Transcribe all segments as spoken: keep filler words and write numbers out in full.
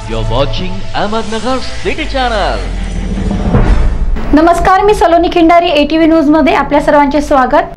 You're watching Ahmednagar City Channel. नमस्कार, मी Saloni Khindari, ATV news मध्ये आपल्या सर्वांचे स्वागत.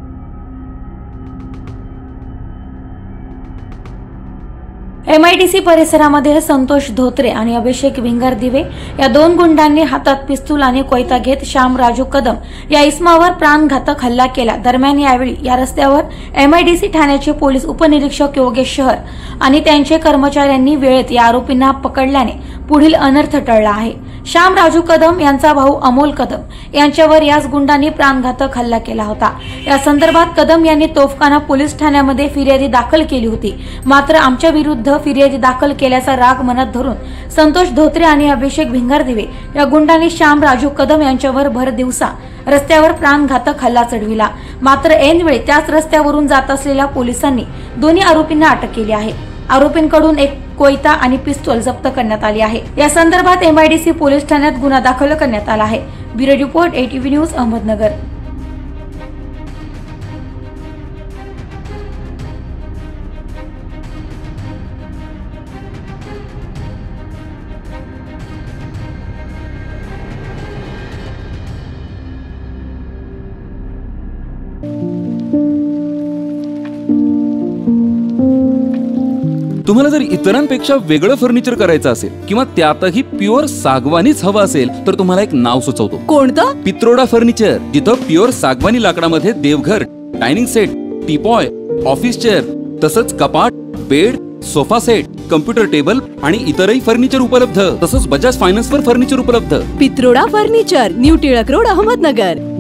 एमआयडीसी परिसरामध्ये संतोष धोत्रे आणि अभिषेक भिंगारदिवे या दोन गुंडांनी हातात पिस्तूल आणि कोयता घेत श्याम राजू कदम या इसमावर प्राणघातक हल्ला केला. दरम्यान यावेळी या रस्त्यावर एमआयडीसी ठाण्याचे पोलीस उपनिरीक्षक योगेश शहर आणि त्यांचे कर्मचाऱ्यांनी वेळेत या आरोपींना पकडल्याने पुढील अनर्थ टळला आहे. श्याम राजू कदम यांचा भाऊ अमोल कदम यांच्यावर याच गुंडांनी प्राणघातक हल्ला केला होता. या संदर्भात कदम यांनी तोफखाना पोलीस ठाण्यामध्ये फिर्यादी दाखल केली होती. मात्र आमच्या विरुद्ध फिर्यादी दाखल केल्याचा राग मनात धरून संतोष धोत्रे आणि अभिषेक भिंगारदिवे या गुंडांनी श्याम राजू कदम यांच्यावर भर दिवसा रस्त्यावर प्राणघातक हल्ला चढविला. मात्र ऐनवेळी त्याच रस्त्यावरून जात असलेल्या पोलिसांनी दोन्ही आरोपींना अटक केली आहे. आरोपींकडून एक कोयता आणि पिस्तूल जप्त करण्यात आली आहे. या संदर्भात एमआयडीसी पोलीस ठाण्यात गुन्हा दाखल करण्यात आला आहे. Bureau report, ATV news, Ahmednagar. तुम्हाला जर इतरांपेक्षा वेगळं फर्निचर करायचं असेल किंवा त्यातही प्युअर सागवानीच हवं असेल तर तुम्हाला एक नाव सुचवतो. कोणतं? पित्रोडा फर्निचर, जिथं प्युअर सागवानी लाकडामध्ये देवघर, dining set, teapoy, office chair, तसंच कपाट, bed, sofa set, computer table आणि इतरही फर्निचर उपलब्ध. तसंच बजाज फायनान्स वर फर्निचर उपलब्ध. Pitroda furniture, new Tilak road, Ahmednagar.